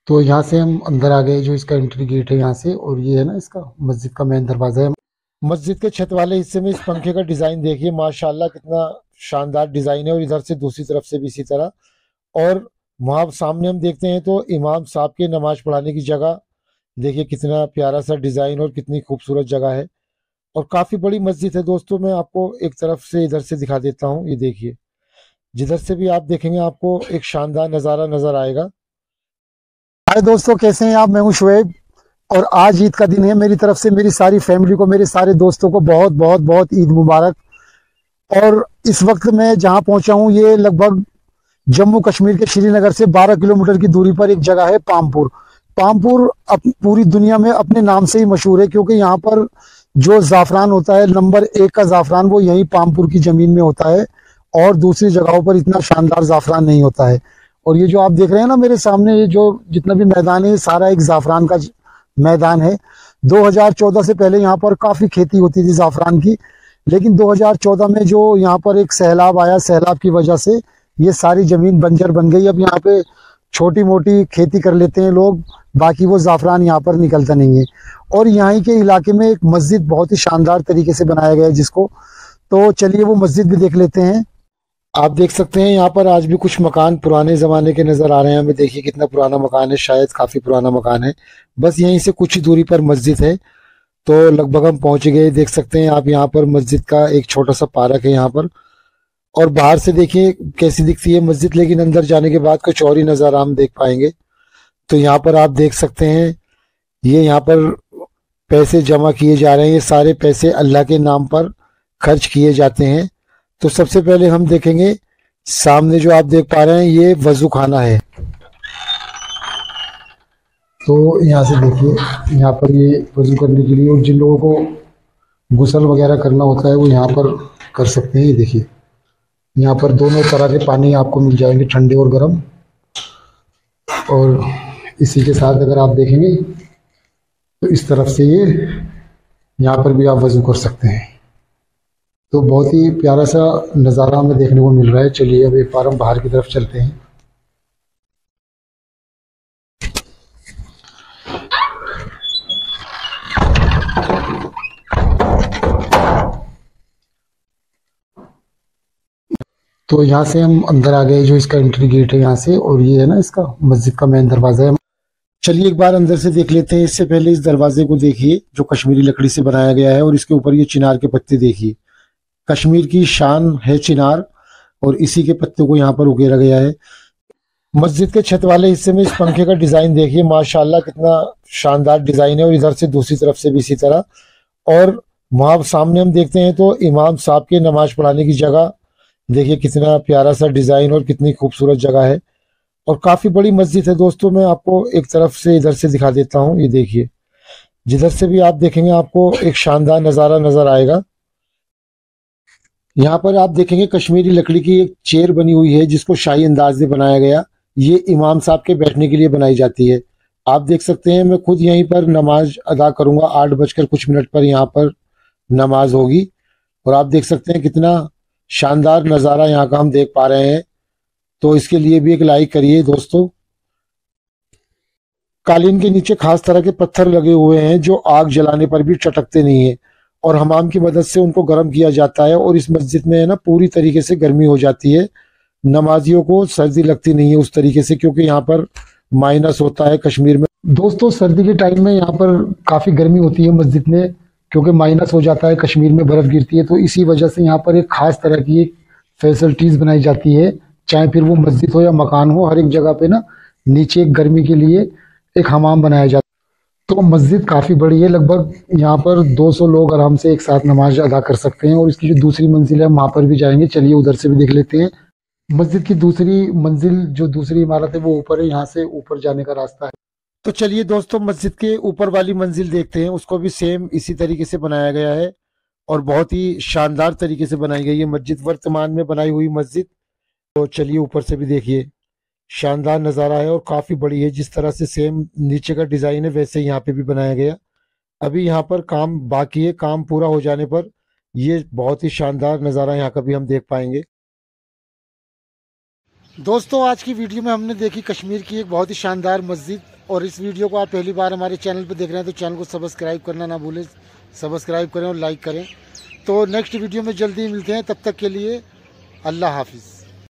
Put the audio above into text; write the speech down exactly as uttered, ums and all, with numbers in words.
तो यहाँ से हम अंदर आ गए, जो इसका एंट्री गेट है यहाँ से, और ये है ना इसका मस्जिद का मेन दरवाजा है। मस्जिद के छत वाले हिस्से में इस पंखे का डिजाइन देखिए, माशाल्लाह कितना शानदार डिजाइन है। और इधर से दूसरी तरफ से भी इसी तरह। और वहां सामने हम देखते हैं तो इमाम साहब के नमाज पढ़ाने की जगह देखिए, कितना प्यारा सा डिजाइन और कितनी खूबसूरत जगह है। और काफी बड़ी मस्जिद है दोस्तों। मैं आपको एक तरफ से इधर से दिखा देता हूँ, ये देखिए, जिधर से भी आप देखेंगे आपको एक शानदार नजारा नजर आएगा। हाय दोस्तों, कैसे हैं आप? मैं हूं शुएब, और आज ईद का दिन है। मेरी तरफ से मेरी सारी फैमिली को, मेरे सारे दोस्तों को बहुत बहुत बहुत ईद मुबारक। और इस वक्त मैं जहां पहुंचा हूं, ये लगभग जम्मू कश्मीर के श्रीनगर से बारह किलोमीटर की दूरी पर एक जगह है पामपुर। पामपुर अप, पूरी दुनिया में अपने नाम से ही मशहूर है, क्योंकि यहाँ पर जो जाफरान होता है, नंबर एक का जाफरान, वो यही पामपुर की जमीन में होता है। और दूसरी जगहों पर इतना शानदार जाफरान नहीं होता है। और ये जो आप देख रहे हैं ना मेरे सामने, ये जो जितना भी मैदान है, ये सारा एक जाफरान का मैदान है। दो हज़ार चौदह से पहले यहाँ पर काफी खेती होती थी जाफरान की, लेकिन दो हज़ार चौदह में जो यहाँ पर एक सैलाब आया, सैलाब की वजह से ये सारी जमीन बंजर बन गई। अब यहाँ पे छोटी मोटी खेती कर लेते हैं लोग, बाकी वो जाफरान यहाँ पर निकलता नहीं है। और यहाँ के इलाके में एक मस्जिद बहुत ही शानदार तरीके से बनाया गया है जिसको, तो चलिए वो मस्जिद भी देख लेते हैं। आप देख सकते हैं यहाँ पर आज भी कुछ मकान पुराने जमाने के नजर आ रहे हैं हमें। देखिए कितना पुराना मकान है, शायद काफी पुराना मकान है। बस यहीं से कुछ ही दूरी पर मस्जिद है। तो लगभग हम पहुंच गए। देख सकते हैं आप यहाँ पर मस्जिद का एक छोटा सा पार्क है यहाँ पर। और बाहर से देखिए कैसी दिखती है मस्जिद, लेकिन अंदर जाने के बाद कुछ और ही नजारा हम देख पाएंगे। तो यहाँ पर आप देख सकते हैं, ये यहाँ पर पैसे जमा किए जा रहे हैं। ये सारे पैसे अल्लाह के नाम पर खर्च किए जाते हैं। तो सबसे पहले हम देखेंगे, सामने जो आप देख पा रहे हैं ये वजू खाना है। तो यहाँ से देखिए, यहाँ पर ये वजू करने के लिए, और जिन लोगों को गुसल वगैरह करना होता है वो यहाँ पर कर सकते हैं। ये देखिए, यहाँ पर दोनों तरह के पानी आपको मिल जाएंगे, ठंडे और गर्म। और इसी के साथ अगर आप देखेंगे तो इस तरफ से ये यहाँ पर भी आप वजू कर सकते हैं। तो बहुत ही प्यारा सा नज़ारा हमें देखने को मिल रहा है। चलिए अब एक बार हम बाहर की तरफ चलते हैं। तो यहाँ से हम अंदर आ गए, जो इसका एंट्री गेट है यहाँ से, और ये है ना इसका मस्जिद का मेन दरवाजा है। चलिए एक बार अंदर से देख लेते हैं। इससे पहले इस दरवाजे को देखिए, जो कश्मीरी लकड़ी से बनाया गया है, और इसके ऊपर ये चिनार के पत्ते देखिए। कश्मीर की शान है चिनार, और इसी के पत्ते को यहाँ पर उगेरा गया है। मस्जिद के छत वाले हिस्से में इस पंखे का डिजाइन देखिए, माशाल्लाह कितना शानदार डिजाइन है। और इधर से दूसरी तरफ से भी इसी तरह। और वहां सामने हम देखते हैं तो इमाम साहब के नमाज पढ़ाने की जगह देखिए, कितना प्यारा सा डिजाइन और कितनी खूबसूरत जगह है। और काफी बड़ी मस्जिद है दोस्तों। मैं आपको एक तरफ से इधर से दिखा देता हूँ, ये देखिए, जिधर से भी आप देखेंगे आपको एक शानदार नजारा नजर आएगा। यहाँ पर आप देखेंगे कश्मीरी लकड़ी की एक चेयर बनी हुई है, जिसको शाही अंदाज में बनाया गया। ये इमाम साहब के बैठने के लिए बनाई जाती है। आप देख सकते हैं, मैं खुद यहीं पर नमाज अदा करूंगा। आठ बजकर कुछ मिनट पर यहाँ पर नमाज होगी। और आप देख सकते हैं कितना शानदार नजारा यहाँ का हम देख पा रहे हैं। तो इसके लिए भी एक लाइक करिए दोस्तों। कालीन के नीचे खास तरह के पत्थर लगे हुए हैं, जो आग जलाने पर भी चटकते नहीं है। और हमाम की मदद से उनको गर्म किया जाता है। और इस मस्जिद में है ना पूरी तरीके से गर्मी हो जाती है। नमाजियों को सर्दी लगती नहीं है उस तरीके से, क्योंकि यहाँ पर माइनस होता है कश्मीर में। दोस्तों सर्दी के टाइम में यहाँ पर काफी गर्मी होती है मस्जिद में, क्योंकि माइनस हो जाता है, कश्मीर में बर्फ गिरती है। तो इसी वजह से यहाँ पर एक खास तरह की एक फैसिलिटीज बनाई जाती है, चाहे फिर वो मस्जिद हो या मकान हो। हर एक जगह पे ना नीचे एक गर्मी के लिए एक हमाम बनाया जाता है। तो मस्जिद काफी बड़ी है, लगभग यहाँ पर दो सौ लोग आराम से एक साथ नमाज अदा कर सकते हैं। और इसकी जो दूसरी मंजिल है वहां पर भी जाएंगे, चलिए उधर से भी देख लेते हैं। मस्जिद की दूसरी मंजिल, जो दूसरी इमारत है, वो ऊपर है। यहाँ से ऊपर जाने का रास्ता है। तो चलिए दोस्तों मस्जिद के ऊपर वाली मंजिल देखते हैं। उसको भी सेम इसी तरीके से बनाया गया है, और बहुत ही शानदार तरीके से बनाई गई है मस्जिद, वर्तमान में बनाई हुई मस्जिद। तो चलिए ऊपर से भी देखिए, शानदार नज़ारा है और काफ़ी बड़ी है। जिस तरह से सेम नीचे का डिज़ाइन है, वैसे यहाँ पे भी बनाया गया। अभी यहाँ पर काम बाकी है, काम पूरा हो जाने पर ये बहुत ही शानदार नज़ारा यहाँ का भी हम देख पाएंगे। दोस्तों आज की वीडियो में हमने देखी कश्मीर की एक बहुत ही शानदार मस्जिद, और इस वीडियो को आप पहली बार हमारे चैनल पर देख रहे हैं तो चैनल को सब्सक्राइब करना ना भूलें, सब्सक्राइब करें और लाइक करें। तो नेक्स्ट वीडियो में जल्दी मिलते हैं, तब तक के लिए अल्लाह हाफिज़।